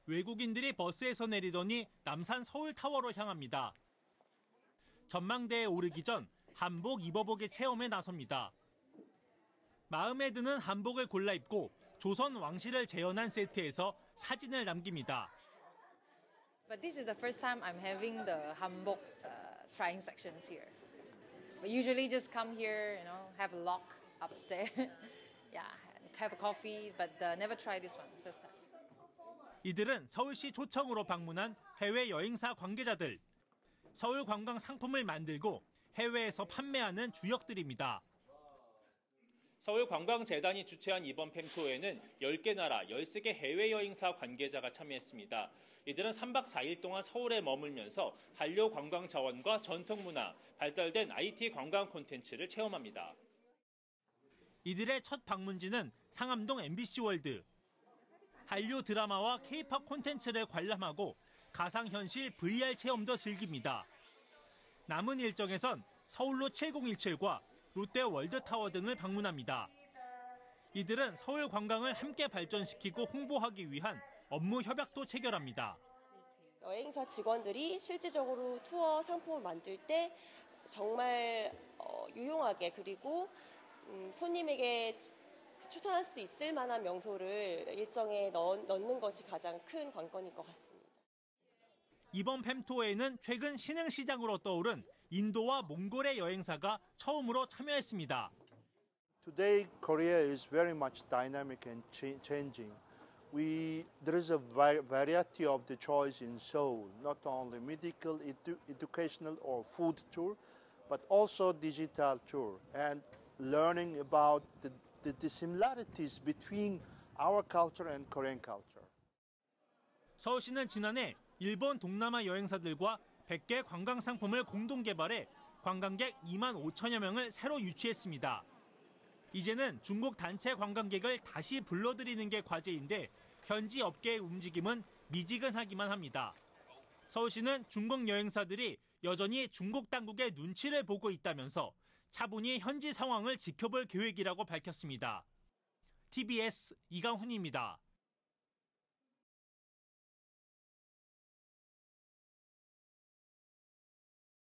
외국인들이 버스에서 내리더니 남산 서울타워로 향합니다. 전망대에 오르기 전 한복 입어보기 체험에 나섭니다. 마음에 드는 한복을 골라 입고 조선 왕실을 재현한 세트에서 사진을 남깁니다. But this is the first time I'm having the hanbok trying sections here. But usually just come here, have a lock upstairs, yeah, have a coffee, but never try this one, first time. 이들은 서울시 초청으로 방문한 해외 여행사 관계자들. 서울 관광 상품을 만들고 해외에서 판매하는 주역들입니다. 서울관광재단이 주최한 이번 팸투어에는 10개 나라 13개 해외 여행사 관계자가 참여했습니다. 이들은 3박 4일 동안 서울에 머물면서 한류 관광 자원과 전통문화, 발달된 IT 관광 콘텐츠를 체험합니다. 이들의 첫 방문지는 상암동 MBC 월드. 한류 드라마와 K-팝 콘텐츠를 관람하고 가상현실 VR 체험도 즐깁니다. 남은 일정에선 서울로 7017과 롯데 월드타워 등을 방문합니다. 이들은 서울 관광을 함께 발전시키고 홍보하기 위한 업무 협약도 체결합니다. 여행사 직원들이 실질적으로 투어 상품을 만들 때 정말 유용하게 그리고 손님에게 추천할 수 있을 만한 명소를 일정에 넣는 것이 가장 큰 관건일 것 같습니다. 이번 팸투어에는 최근 신흥시장으로 떠오른 인도와 몽골의 여행사가 처음으로 참여했습니다. Today, Korea is very much dynamic and changing. There is a variety of the choice in Seoul, not only medical, educational or food tour, but also digital tour and learning about the similarities between our culture and Korean culture. 서울시는 지난해 일본 동남아 여행사들과 100개 관광 상품을 공동 개발해 관광객 2만 5천여 명을 새로 유치했습니다. 이제는 중국 단체 관광객을 다시 불러들이는 게 과제인데 현지 업계의 움직임은 미지근하기만 합니다. 서울시는 중국 여행사들이 여전히 중국 당국의 눈치를 보고 있다면서 차분히 현지 상황을 지켜볼 계획이라고 밝혔습니다. TBS 이강훈입니다.